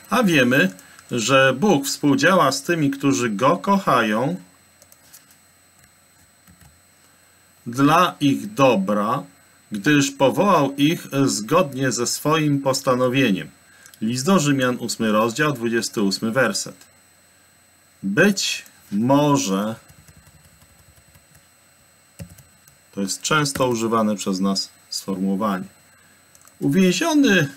A wiemy, że Bóg współdziała z tymi, którzy Go kochają, dla ich dobra, gdyż powołał ich zgodnie ze swoim postanowieniem. List do Rzymian, 8 rozdział, 28 werset. Być może, to jest często używane przez nas sformułowanie. Uwięziony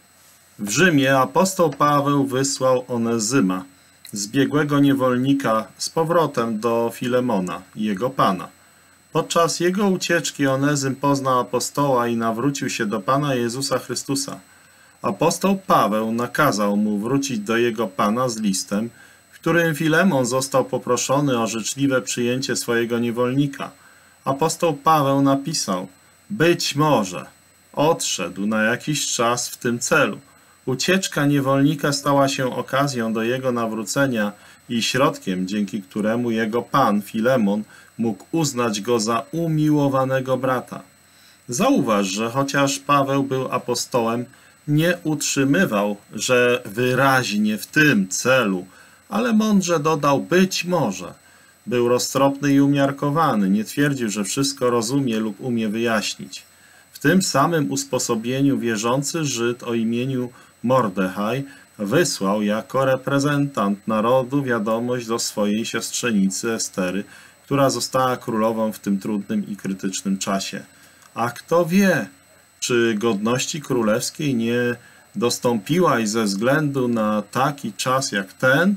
w Rzymie apostoł Paweł wysłał Onezyma, zbiegłego niewolnika, z powrotem do Filemona, jego pana. Podczas jego ucieczki Onezym poznał apostoła i nawrócił się do Pana Jezusa Chrystusa. Apostoł Paweł nakazał mu wrócić do jego pana z listem, w którym Filemon został poproszony o życzliwe przyjęcie swojego niewolnika. Apostoł Paweł napisał: być może odszedł na jakiś czas w tym celu. Ucieczka niewolnika stała się okazją do jego nawrócenia i środkiem, dzięki któremu jego pan Filemon mógł uznać go za umiłowanego brata. Zauważ, że chociaż Paweł był apostołem, nie utrzymywał, że wyraźnie w tym celu, ale mądrze dodał być może. Był roztropny i umiarkowany, nie twierdził, że wszystko rozumie lub umie wyjaśnić. W tym samym usposobieniu wierzący Żyd o imieniu Mordechaj wysłał jako reprezentant narodu wiadomość do swojej siostrzenicy Estery, która została królową w tym trudnym i krytycznym czasie. A kto wie, czy godności królewskiej nie dostąpiłaś ze względu na taki czas jak ten?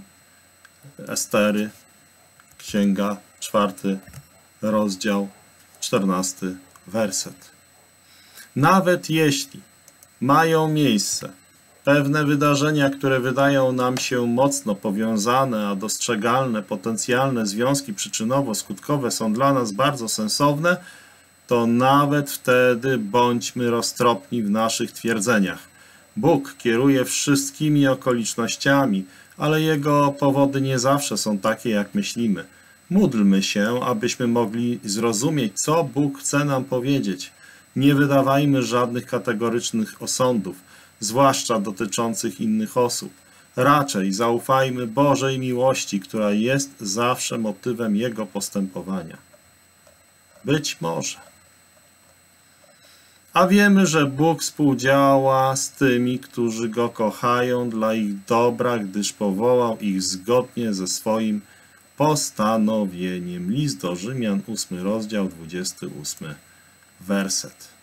Estery, księga 4, rozdział 14, werset. Nawet jeśli mają miejsce pewne wydarzenia, które wydają nam się mocno powiązane, a dostrzegalne potencjalne związki przyczynowo-skutkowe są dla nas bardzo sensowne, to nawet wtedy bądźmy roztropni w naszych twierdzeniach. Bóg kieruje wszystkimi okolicznościami, ale Jego powody nie zawsze są takie, jak myślimy. Módlmy się, abyśmy mogli zrozumieć, co Bóg chce nam powiedzieć. Nie wydawajmy żadnych kategorycznych osądów, zwłaszcza dotyczących innych osób. Raczej zaufajmy Bożej miłości, która jest zawsze motywem Jego postępowania. Być może. A wiemy, że Bóg współdziała z tymi, którzy Go kochają dla ich dobra, gdyż powołał ich zgodnie ze swoim postanowieniem. List do Rzymian, 8 rozdział, 28 werset.